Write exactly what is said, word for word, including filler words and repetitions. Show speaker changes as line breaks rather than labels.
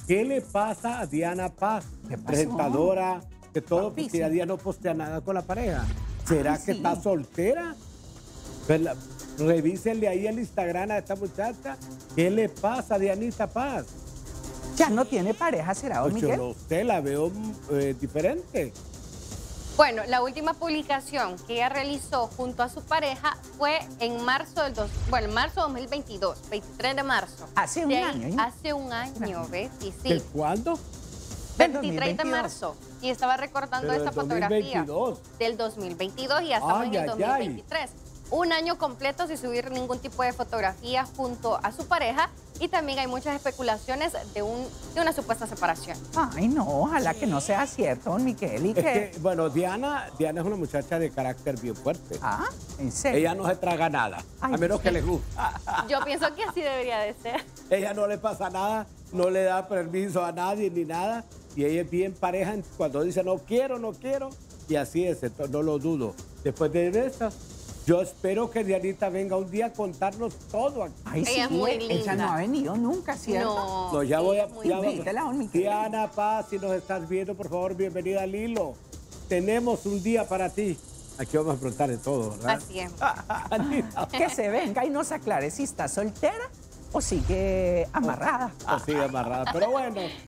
¿Qué le pasa a Diana Paz,
¿Qué pasó?
presentadora, que todo,
Papi,
porque
sí.
a día no postea nada con la pareja? ¿Será
Ay,
que
sí.
está soltera? Pues la- revísenle ahí el Instagram a esta muchacha. ¿Qué le pasa a Dianita Paz?
Ya no tiene pareja, ¿será, don
Pues yo
Miguel?
no sé, la veo eh, diferente.
Bueno, la última publicación que ella realizó junto a su pareja fue en marzo del dos, bueno, en marzo de dos mil veintidós, veintitrés de marzo.
Hace un
De ahí-
año, ¿eh?
Hace un año, ¿ves? Y
¿De
sí,
cuándo?
Del
veintitrés de
dos mil veintidós.
marzo. Y estaba recordando
Pero
esta
del
fotografía
dos mil veintidós.
del dos mil veintidós y ya estamos
Ay,
en el
ay,
dos mil veintitrés. Un año completo sin subir ningún tipo de fotografía junto a su pareja y también hay muchas especulaciones de, un, de una supuesta separación.
Ay, no, ojalá que no sea cierto, don Miguel. ¿Y
Es
qué?
que, bueno, Diana, Diana es una muchacha de carácter bien fuerte.
Ah, ¿en serio?
Ella no se traga nada,
Ay,
a menos
sí.
que le gusta.
Yo pienso que así debería de ser.
Ella no le pasa nada, no le da permiso a nadie ni nada. Y ella es bien pareja cuando dice no quiero, no quiero. Y así es, entonces no lo dudo. Después de eso, yo espero que Dianita venga un día a contarnos todo aquí.
Ay, sí,
Ella es muy
ella
linda.
no ha venido nunca, ¿cierto?
No,
No, ya
sí,
voy a...
es muy
ya
linda.
voy-
Invítela, don Miguel.
Diana Paz, si nos estás viendo, por favor, bienvenida al hilo. Tenemos un día para ti. Aquí vamos a preguntar de todo, ¿verdad?
Así es.
Anita,
Que se venga y nos aclare si está soltera o sigue amarrada.
así amarrada. Pero bueno.